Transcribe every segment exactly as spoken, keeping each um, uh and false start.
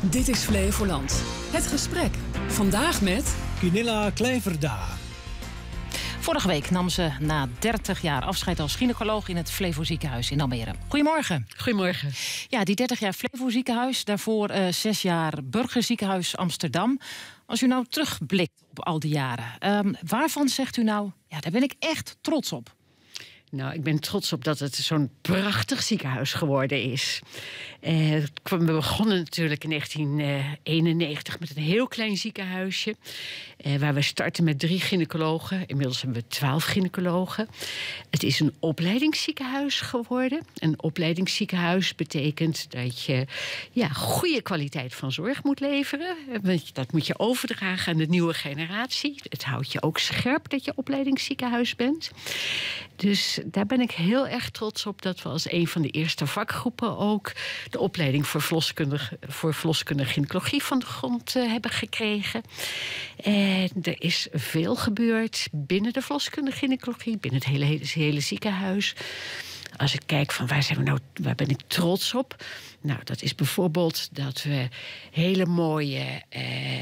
Dit is Flevoland. Het gesprek. Vandaag met Gunilla Kleverda. Vorige week nam ze na dertig jaar afscheid als gynaecoloog in het Flevo ziekenhuis in Almere. Goedemorgen. Goedemorgen. Ja, die dertig jaar Flevo ziekenhuis, daarvoor uh, zes jaar Burgerziekenhuis Amsterdam. Als u nou terugblikt op al die jaren, um, waarvan zegt u nou, ja, daar ben ik echt trots op? Nou, ik ben trots op dat het zo'n prachtig ziekenhuis geworden is. Uh, we begonnen natuurlijk in negentien eenennegentig met een heel klein ziekenhuisje. Uh, waar we starten met drie gynaecologen. Inmiddels hebben we twaalf gynaecologen. Het is een opleidingsziekenhuis geworden. Een opleidingsziekenhuis betekent dat je ja, goede kwaliteit van zorg moet leveren. Dat moet je overdragen aan de nieuwe generatie. Het houdt je ook scherp dat je opleidingsziekenhuis bent. Dus daar ben ik heel erg trots op dat we als een van de eerste vakgroepen ook de opleiding voor verloskundige, voor verloskundige gynaecologie van de grond uh, hebben gekregen. En er is veel gebeurd binnen de verloskundige gynaecologie, binnen het hele, het hele ziekenhuis. Als ik kijk van waar zijn we nou, waar ben ik trots op? Nou, dat is bijvoorbeeld dat we hele mooie eh,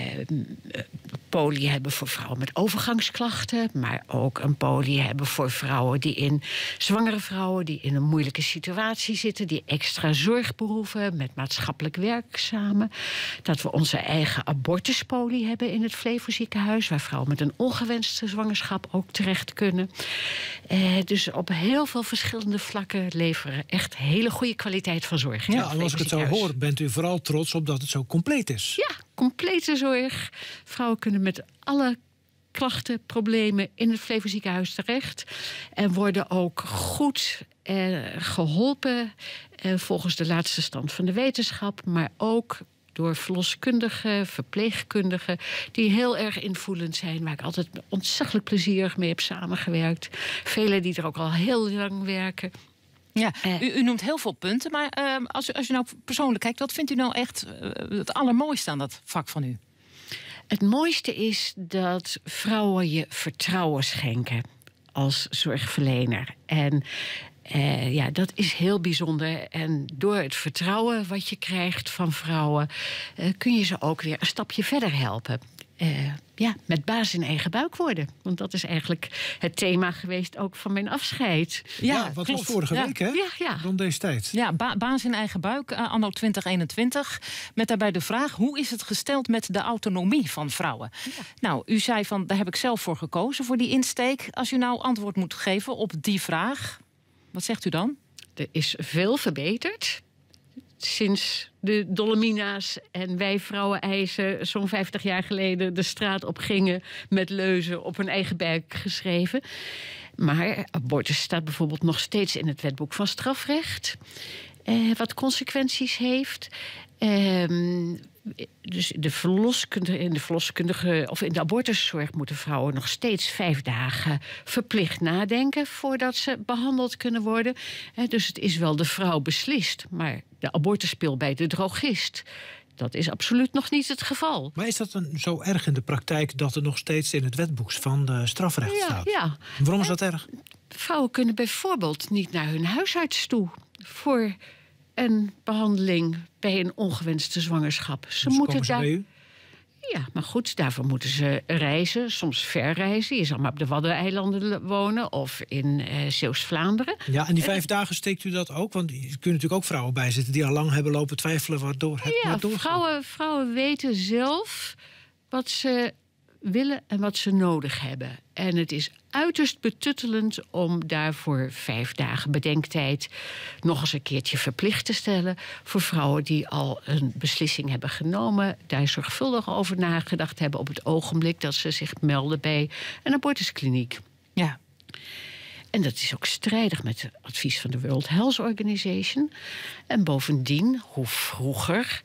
poli hebben voor vrouwen met overgangsklachten. Maar ook een poli hebben voor vrouwen die in zwangere vrouwen die in een moeilijke situatie zitten, die extra zorg behoeven met maatschappelijk werkzamen. Dat we onze eigen abortuspoli hebben in het Flevo ziekenhuis, waar vrouwen met een ongewenste zwangerschap ook terecht kunnen. Eh, dus op heel veel verschillende vlakken leveren echt hele goede kwaliteit van zorg. Ja, en als ik het zo hoor, bent u vooral trots op dat het zo compleet is. Ja, complete zorg. Vrouwen kunnen met alle klachten, problemen in het Flevo ziekenhuis terecht. En worden ook goed eh, geholpen eh, volgens de laatste stand van de wetenschap. Maar ook door verloskundigen, verpleegkundigen die heel erg invoelend zijn, waar ik altijd ontzettend plezierig mee heb samengewerkt. Velen die er ook al heel lang werken. Ja, u, u noemt heel veel punten, maar uh, als, u, als u nou persoonlijk kijkt, wat vindt u nou echt uh, het allermooiste aan dat vak van u? Het mooiste is dat vrouwen je vertrouwen schenken als zorgverlener. En uh, ja, dat is heel bijzonder. En door het vertrouwen wat je krijgt van vrouwen uh, kun je ze ook weer een stapje verder helpen. Uh, ja, met baas in eigen buik worden. Want dat is eigenlijk het thema geweest ook van mijn afscheid. Ja, ja wat klopt. Was vorige ja. week, hè? Ja, ja. Rond deze tijd. Ja, ba- baas in eigen buik, uh, anno twintig eenentwintig. Met daarbij de vraag, hoe is het gesteld met de autonomie van vrouwen? Ja. Nou, u zei van, daar heb ik zelf voor gekozen, voor die insteek. Als u nou antwoord moet geven op die vraag, wat zegt u dan? Er is veel verbeterd sinds de Dolomina's en wij vrouwen-eisen zo'n vijftig jaar geleden de straat op gingen met leuzen op hun eigen buik geschreven. Maar abortus staat bijvoorbeeld nog steeds in het wetboek van strafrecht, eh, wat consequenties heeft. Eh, dus de verloskundige, in de verloskundige of in de abortuszorg moeten vrouwen nog steeds vijf dagen verplicht nadenken voordat ze behandeld kunnen worden. Eh, dus het is wel de vrouw beslist, maar de abortuspil bij de drogist, dat is absoluut nog niet het geval. Maar is dat dan zo erg in de praktijk dat er nog steeds in het wetboek van de strafrecht ja, staat? Ja. Waarom is dat erg? Vrouwen kunnen bijvoorbeeld niet naar hun huisarts toe voor een behandeling bij een ongewenste zwangerschap. Ze dus moeten ze daar. bij u? Ja, maar goed, daarvoor moeten ze reizen, soms ver reizen. Je zal maar op de Waddeneilanden wonen of in uh, Zeeuws-Vlaanderen. Ja, en die vijf uh, dagen steekt u dat ook? Want er kunnen natuurlijk ook vrouwen bij zitten die al lang hebben lopen twijfelen waardoor het ja, maar doorgaat. Vrouwen, vrouwen weten zelf wat ze willen en wat ze nodig hebben. En het is uiterst betuttelend om daarvoor vijf dagen bedenktijd nog eens een keertje verplicht te stellen voor vrouwen die al een beslissing hebben genomen, daar zorgvuldig over nagedacht hebben op het ogenblik dat ze zich melden bij een abortuskliniek. Ja. En dat is ook strijdig met het advies van de World Health Organization. En bovendien, hoe vroeger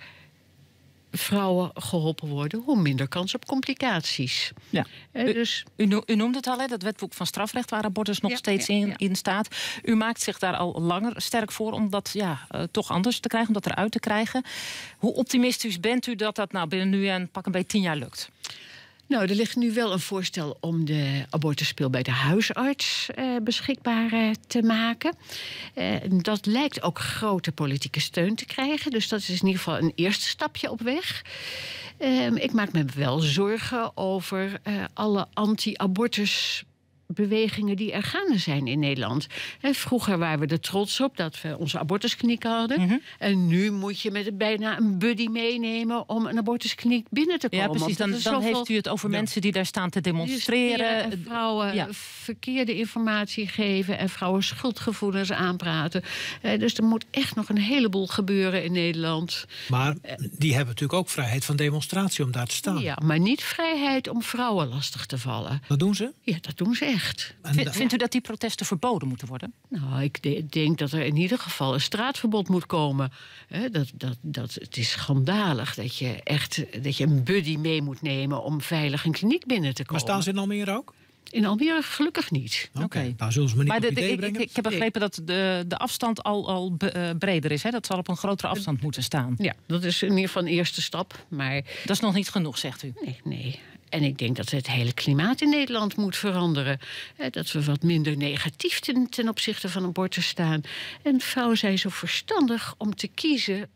vrouwen geholpen worden, hoe minder kans op complicaties. Ja. Uh, dus u, u, u noemde het al, hè, dat wetboek van strafrecht waar abortus nog ja, steeds ja, in, ja. in staat. U maakt zich daar al langer sterk voor om dat ja, uh, toch anders te krijgen, om dat eruit te krijgen. Hoe optimistisch bent u dat dat nou binnen nu en pak een beetje tien jaar lukt? Nou, er ligt nu wel een voorstel om de abortuspil bij de huisarts uh, beschikbaar uh, te maken. Uh, dat lijkt ook grote politieke steun te krijgen. Dus dat is in ieder geval een eerste stapje op weg. Uh, ik maak me wel zorgen over uh, alle anti-abortus bewegingen die er gaande zijn in Nederland. He, vroeger waren we er trots op dat we onze abortuskliniek hadden. Mm-hmm. En nu moet je met bijna een buddy meenemen om een abortuskliniek binnen te komen. Ja, precies. Dan, dan zoveel... heeft u het over ja. mensen die daar staan te demonstreren. En vrouwen ja. verkeerde informatie geven en vrouwen schuldgevoelens aanpraten. Uh, dus er moet echt nog een heleboel gebeuren in Nederland. Maar die hebben natuurlijk ook vrijheid van demonstratie om daar te staan. Ja, maar niet vrijheid om vrouwen lastig te vallen. Dat doen ze? Ja, dat doen ze echt. Vind, vindt u dat die protesten verboden moeten worden? Nou, ik de, denk dat er in ieder geval een straatverbod moet komen. He, dat, dat, dat, het is schandalig dat je echt dat je een buddy mee moet nemen om veilig een kliniek binnen te komen. Maar staan ze in Almere ook? In Almere gelukkig niet. Oké, okay. Nou zullen ze me niet maar op de, idee de, brengen. Ik, ik heb begrepen dat de, de afstand al, al be, uh, breder is. Hè? Dat zal op een grotere afstand moeten staan. Ja, dat is in ieder geval een eerste stap. Maar dat is nog niet genoeg, zegt u? Nee, nee. En ik denk dat het hele klimaat in Nederland moet veranderen. Dat we wat minder negatief ten, ten opzichte van abortus staan. En vrouwen zijn zo verstandig om te kiezen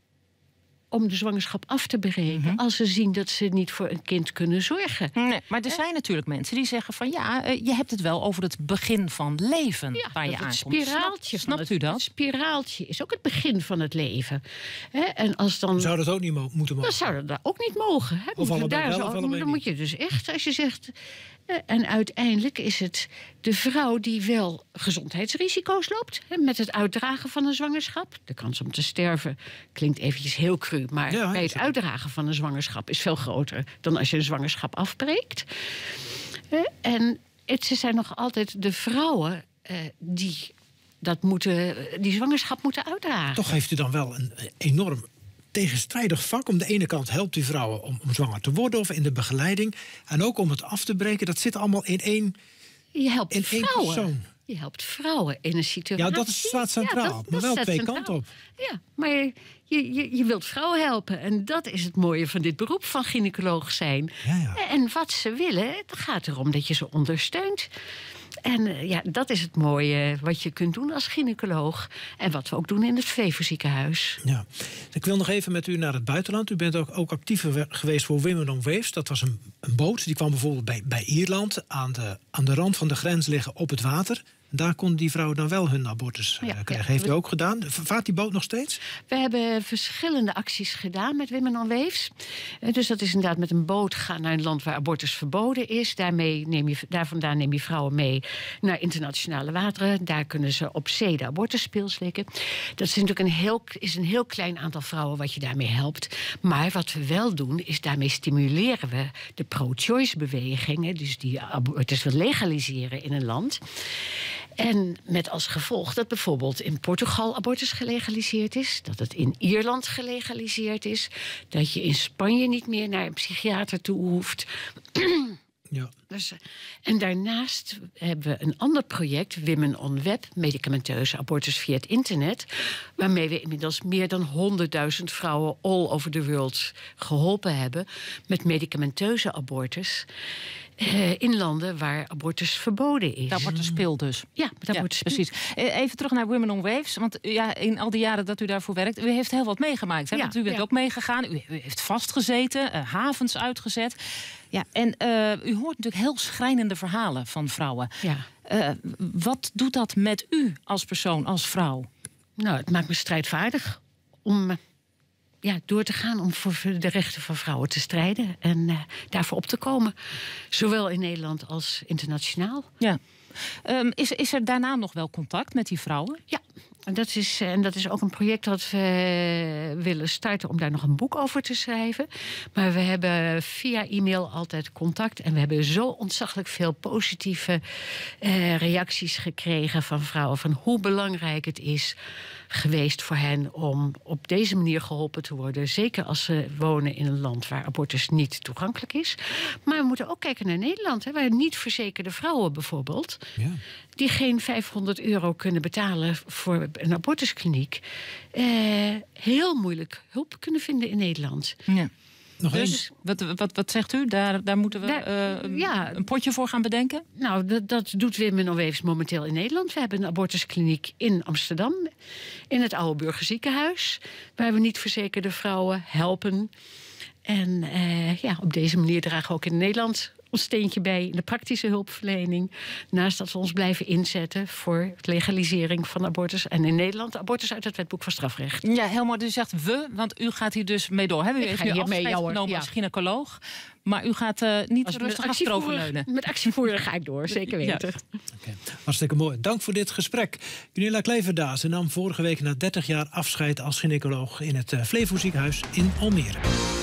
om de zwangerschap af te breken, mm-hmm. als ze zien dat ze niet voor een kind kunnen zorgen. Nee, maar er zijn natuurlijk mensen die zeggen van ja, je hebt het wel over het begin van leven ja, waar je het aankomt. Spiraaltje Snapt het, u dat? Het spiraaltje is ook het begin van het leven. He, en als dan, zou dat ook niet mo- moeten mogen? Dan zou dat daar ook niet mogen. He. Of allebei daar wel, zo, of allebei dan moet je dus echt, als je zegt... En uiteindelijk is het de vrouw die wel gezondheidsrisico's loopt... Hè, met het uitdragen van een zwangerschap. De kans om te sterven klinkt eventjes heel cru... maar ja, bij het uitdragen van een zwangerschap is veel groter... dan als je een zwangerschap afbreekt. En het zijn nog altijd de vrouwen uh, die, dat moeten, die zwangerschap moeten uitdragen. Toch heeft u dan wel een enorm... tegenstrijdig vak. Om de ene kant helpt u vrouwen om, om zwanger te worden... of in de begeleiding. En ook om het af te breken. Dat zit allemaal in één Je helpt in vrouwen. één persoon. Je helpt vrouwen in een situatie. Ja, dat is, staat centraal. Ja, dat, maar wel twee centraal. kanten op. Ja, maar je, je, je wilt vrouwen helpen. En dat is het mooie van dit beroep van gynaecoloog zijn. Ja, ja. En wat ze willen, het gaat erom dat je ze ondersteunt. En uh, ja, dat is het mooie wat je kunt doen als gynaecoloog. En wat we ook doen in het Vevo-ziekenhuis. Ja. Ik wil nog even met u naar het buitenland. U bent ook, ook actief geweest voor Women on Waves. Dat was een, een boot, die kwam bijvoorbeeld bij, bij Ierland... Aan de, aan de rand van de grens liggen op het water... Daar konden die vrouwen dan wel hun abortus uh, ja, krijgen. Ja. Heeft u ook gedaan? Vaart die boot nog steeds? We hebben verschillende acties gedaan met Women on Waves. Uh, dus dat is inderdaad met een boot gaan naar een land waar abortus verboden is. Daarmee neem je, daar vandaan neem je vrouwen mee naar internationale wateren. Daar kunnen ze op zee de abortuspil slikken. Dat is natuurlijk een heel, is een heel klein aantal vrouwen wat je daarmee helpt. Maar wat we wel doen, is daarmee stimuleren we de pro-choice bewegingen. Dus die abortus wil legaliseren in een land. En met als gevolg dat bijvoorbeeld in Portugal abortus gelegaliseerd is... dat het in Ierland gelegaliseerd is... dat je in Spanje niet meer naar een psychiater toe hoeft... Ja. Dus, en daarnaast hebben we een ander project, Women on Web, medicamenteuze abortus via het internet, waarmee we inmiddels meer dan honderdduizend vrouwen all over the world geholpen hebben met medicamenteuze abortus. Uh, in landen waar abortus verboden is. De abortuspil dus. Ja, met abortuspil. Ja, precies. Even terug naar Women on Waves. Want ja, in al die jaren dat u daarvoor werkt... u heeft heel wat meegemaakt. Hè? Ja, want u bent ja. ook meegegaan. U, u heeft vastgezeten, uh, havens uitgezet. Ja, en uh, u hoort natuurlijk heel schrijnende verhalen van vrouwen. Ja. Uh, wat doet dat met u als persoon, als vrouw? Nou, het maakt me strijdvaardig om... Uh, Ja, door te gaan om voor de rechten van vrouwen te strijden en uh, daarvoor op te komen. Zowel in Nederland als internationaal. Ja. Um, is, is er daarna nog wel contact met die vrouwen? Ja, en dat is, en dat is ook een project dat we willen starten om daar nog een boek over te schrijven. Maar we hebben via e-mail altijd contact. En we hebben zo ontzaglijk veel positieve uh, reacties gekregen van vrouwen. Van hoe belangrijk het is geweest voor hen om op deze manier geholpen te worden. Zeker als ze wonen in een land waar abortus niet toegankelijk is. Maar we moeten ook kijken naar Nederland. Hè, waar niet verzekerde vrouwen bijvoorbeeld... Ja. die geen vijfhonderd euro kunnen betalen voor een abortuskliniek... Eh, heel moeilijk hulp kunnen vinden in Nederland. Ja. Nog Dus, eens. wat, wat, wat zegt u? Daar, daar moeten we Daar- uh, ja. een potje voor gaan bedenken? Nou, dat, dat doet Women on Waves momenteel in Nederland. We hebben een abortuskliniek in Amsterdam, in het Oude Burgerziekenhuis, waar we niet verzekerde vrouwen helpen. En uh, ja, op deze manier dragen we ook in Nederland ons steentje bij in de praktische hulpverlening. Naast dat we ons blijven inzetten voor legalisering van abortus. En in Nederland abortus uit het wetboek van strafrecht. Ja, helemaal. U zegt we, want u gaat hier dus mee door. Hè? U Ik heeft ga nu hier mee, afscheid ja hoor, genomen ja. als gynaecoloog. Maar u gaat uh, niet Als rustig met achteroverleunen. Met actievoeren ga ik door, zeker weten. Ja. Okay. Hartstikke mooi. Dank voor dit gesprek. Gunilla Kleverdaas nam vorige week na dertig jaar afscheid als gynaecoloog in het Flevo ziekenhuis in Almere.